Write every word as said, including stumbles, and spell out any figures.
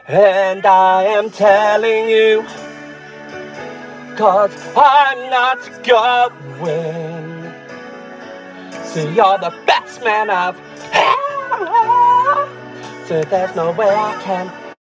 And I am telling you, 'cause I'm not going. So you're the best man I've had. So there's no way I can